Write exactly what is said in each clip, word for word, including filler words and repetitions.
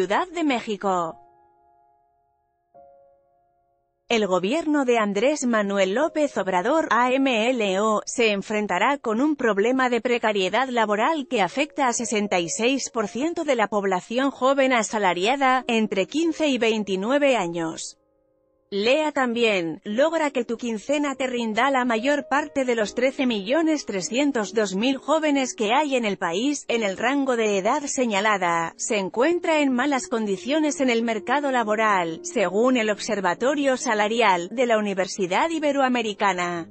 Ciudad de México. El gobierno de Andrés Manuel López Obrador, A M L O, se enfrentará con un problema de precariedad laboral que afecta a sesenta y seis por ciento de la población joven asalariada, entre quince y veintinueve años. Lea también, logra que tu quincena te rinda. La mayor parte de los trece millones trescientos dos mil jóvenes que hay en el país, en el rango de edad señalada, se encuentra en malas condiciones en el mercado laboral, según el Observatorio Salarial, de la Universidad Iberoamericana.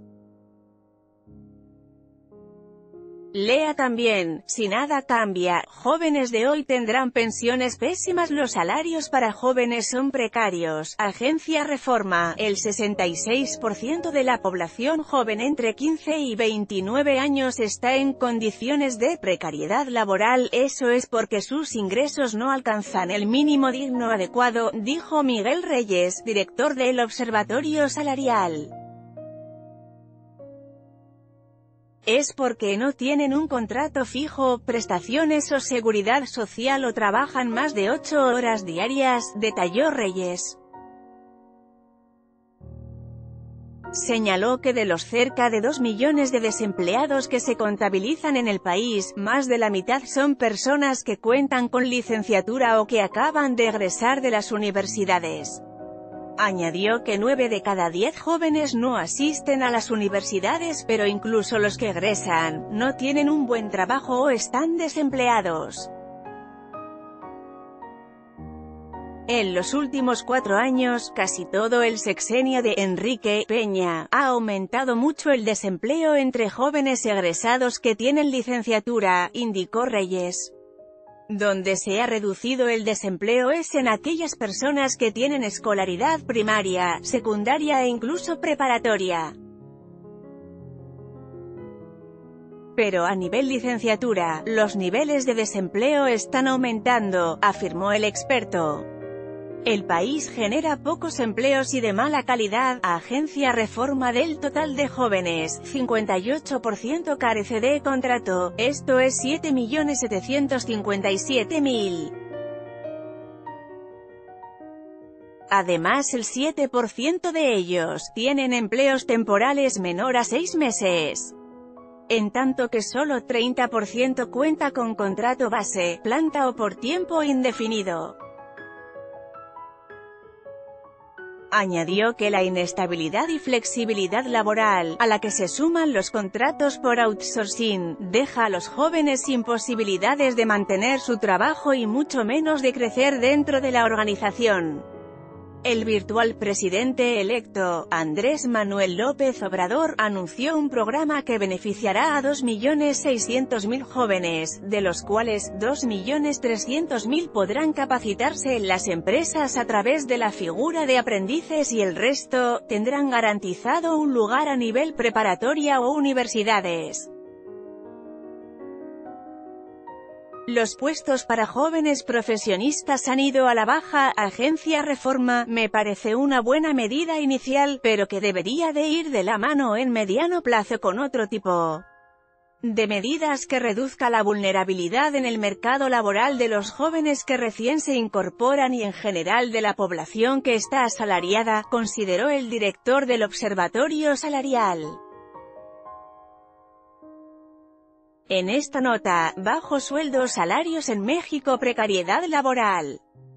Lea también, si nada cambia, jóvenes de hoy tendrán pensiones pésimas. Los salarios para jóvenes son precarios. Agencia Reforma, el sesenta y seis por ciento de la población joven entre quince y veintinueve años está en condiciones de precariedad laboral. Eso es porque sus ingresos no alcanzan el mínimo digno adecuado, dijo Miguel Reyes, director del Observatorio Salarial. Es porque no tienen un contrato fijo, prestaciones o seguridad social o trabajan más de ocho horas diarias, detalló Reyes. Señaló que de los cerca de dos millones de desempleados que se contabilizan en el país, más de la mitad son personas que cuentan con licenciatura o que acaban de egresar de las universidades. Añadió que nueve de cada diez jóvenes no asisten a las universidades, pero incluso los que egresan, no tienen un buen trabajo o están desempleados. En los últimos cuatro años, casi todo el sexenio de Enrique Peña, ha aumentado mucho el desempleo entre jóvenes egresados que tienen licenciatura, indicó Reyes. Donde se ha reducido el desempleo es en aquellas personas que tienen escolaridad primaria, secundaria e incluso preparatoria. Pero a nivel licenciatura, los niveles de desempleo están aumentando, afirmó el experto. El país genera pocos empleos y de mala calidad. Agencia Reforma, del total de jóvenes, cincuenta y ocho por ciento carece de contrato, esto es siete millones setecientos cincuenta y siete mil. Además, el siete por ciento de ellos tienen empleos temporales menor a seis meses. En tanto que solo treinta por ciento cuenta con contrato base, planta o por tiempo indefinido. Añadió que la inestabilidad y flexibilidad laboral, a la que se suman los contratos por outsourcing, deja a los jóvenes sin posibilidades de mantener su trabajo y mucho menos de crecer dentro de la organización. El virtual presidente electo, Andrés Manuel López Obrador, anunció un programa que beneficiará a dos millones seiscientos mil jóvenes, de los cuales dos millones trescientos mil podrán capacitarse en las empresas a través de la figura de aprendices y el resto tendrán garantizado un lugar a nivel preparatoria o universidades. Los puestos para jóvenes profesionistas han ido a la baja. Agencia Reforma, me parece una buena medida inicial, pero que debería de ir de la mano en mediano plazo con otro tipo de medidas que reduzca la vulnerabilidad en el mercado laboral de los jóvenes que recién se incorporan y en general de la población que está asalariada, consideró el director del Observatorio Salarial. En esta nota, bajos sueldos, salarios en México, precariedad laboral.